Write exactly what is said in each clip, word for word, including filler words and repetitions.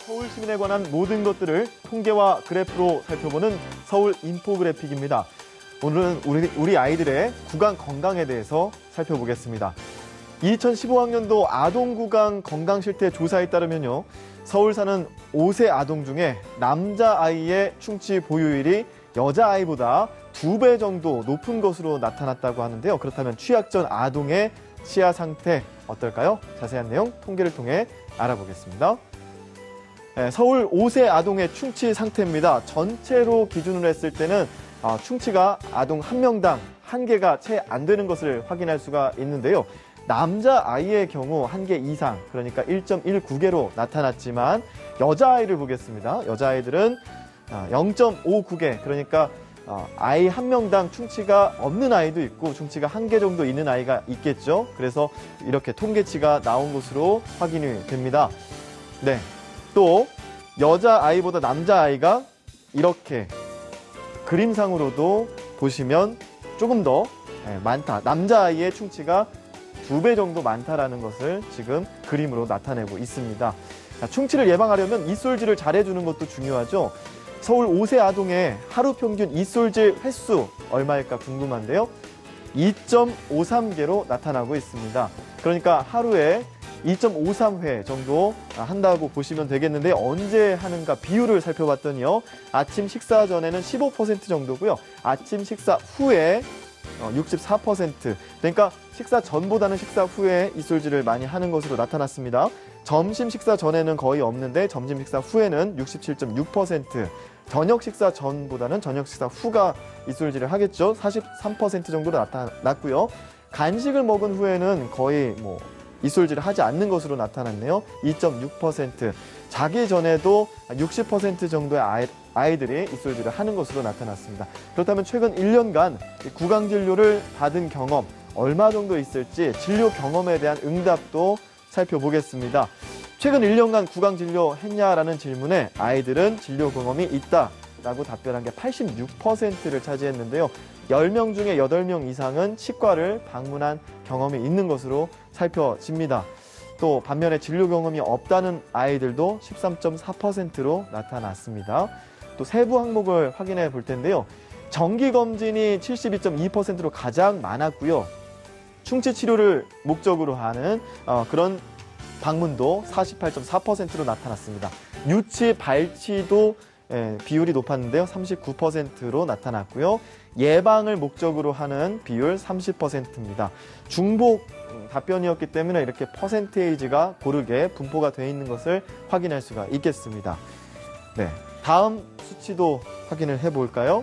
서울 시민에 관한 모든 것들을 통계와 그래프로 살펴보는 서울 인포그래픽입니다. 오늘은 우리, 우리 아이들의 구강 건강에 대해서 살펴보겠습니다. 이천십오 학년도 아동구강 건강실태 조사에 따르면요. 서울 사는 오 세 아동 중에 남자아이의 충치 보유율이 여자아이보다 두 배 정도 높은 것으로 나타났다고 하는데요. 그렇다면 취약 전 아동의 치아 상태 어떨까요? 자세한 내용 통계를 통해 알아보겠습니다. 네, 서울 오 세 아동의 충치 상태입니다. 전체로 기준으로 했을 때는 어, 충치가 아동 한 명당 한 개가 채 안 되는 것을 확인할 수가 있는데요. 남자아이의 경우 한 개 이상, 그러니까 일 점 일구 개로 나타났지만 여자아이를 보겠습니다. 여자아이들은 영 점 오구 개, 그러니까 아이 한 명당 충치가 없는 아이도 있고 충치가 한 개 정도 있는 아이가 있겠죠. 그래서 이렇게 통계치가 나온 것으로 확인이 됩니다. 네, 또 여자아이보다 남자아이가 이렇게 그림상으로도 보시면 조금 더 많다. 남자아이의 충치가 두 배 정도 많다라는 것을 지금 그림으로 나타내고 있습니다. 충치를 예방하려면 이솔질을 잘해주는 것도 중요하죠. 서울 오 세 아동의 하루 평균 이솔질 횟수 얼마일까 궁금한데요. 이 점 오삼 개로 나타나고 있습니다. 그러니까 하루에 이 점 오삼 회 정도 한다고 보시면 되겠는데 언제 하는가 비율을 살펴봤더니요. 아침 식사 전에는 십오 퍼센트 정도고요. 아침 식사 후에 육십사 퍼센트, 그러니까 식사 전보다는 식사 후에 이솔질을 많이 하는 것으로 나타났습니다. 점심 식사 전에는 거의 없는데 점심 식사 후에는 육십칠 점 육 퍼센트, 저녁 식사 전보다는 저녁 식사 후가 이솔질을 하겠죠. 사십삼 퍼센트 정도로 나타났고요. 간식을 먹은 후에는 거의 뭐 이솔질을 하지 않는 것으로 나타났네요. 이 점 육 퍼센트, 자기 전에도 육십 퍼센트 정도의 아이, 아이들이 이솔질을 하는 것으로 나타났습니다. 그렇다면 최근 일 년간 구강진료를 받은 경험 얼마 정도 있을지 진료 경험에 대한 응답도 살펴보겠습니다. 최근 일 년간 구강진료 했냐라는 질문에 아이들은 진료 경험이 있다라고 답변한 게 팔십육 퍼센트를 차지했는데요. 열 명 중에 여덟 명 이상은 치과를 방문한 경험이 있는 것으로 살펴집니다. 또 반면에 진료 경험이 없다는 아이들도 십삼 점 사 퍼센트로 나타났습니다. 또 세부 항목을 확인해 볼 텐데요. 정기검진이 칠십이 점 이 퍼센트로 가장 많았고요. 충치 치료를 목적으로 하는 어, 그런 방문도 사십팔 점 사 퍼센트로 나타났습니다. 유치, 발치도 예, 비율이 높았는데요. 삼십구 퍼센트로 나타났고요. 예방을 목적으로 하는 비율 삼십 퍼센트입니다. 중복 답변이었기 때문에 이렇게 퍼센테이지가 고르게 분포가 되어 있는 것을 확인할 수가 있겠습니다. 네, 다음 수치도 확인을 해볼까요?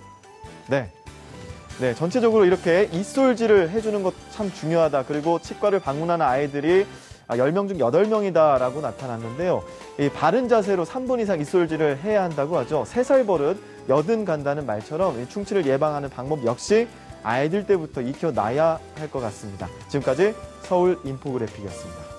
네. 네, 전체적으로 이렇게 이솔질을 해주는 것 참 중요하다. 그리고 치과를 방문하는 아이들이 열 명 중 여덟 명이다라고 나타났는데요. 이 바른 자세로 삼 분 이상 이솔질을 해야 한다고 하죠. 세 살 버릇 여든 간다는 말처럼 이 충치를 예방하는 방법 역시 아이들 때부터 익혀놔야 할 것 같습니다. 지금까지 서울 인포그래픽이었습니다.